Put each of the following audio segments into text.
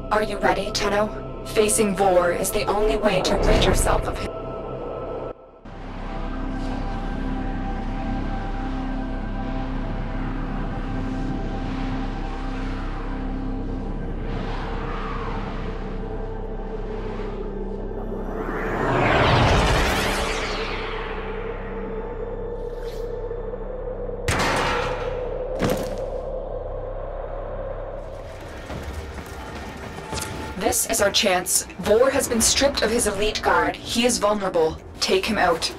Are you ready, Tenno? Facing Vor is the only way to rid yourself of him. This is our chance. Vor has been stripped of his elite guard. He is vulnerable. Take him out.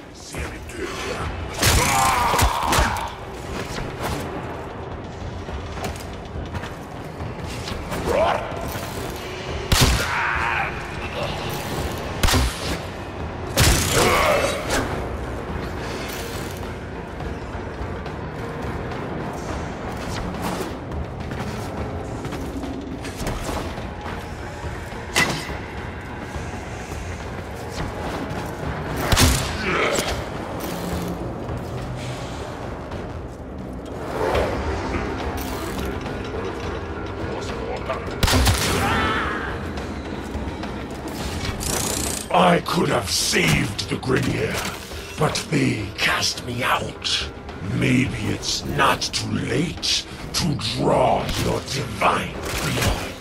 I could have saved the Grenier, but they cast me out. Maybe it's not too late to draw your divine blood.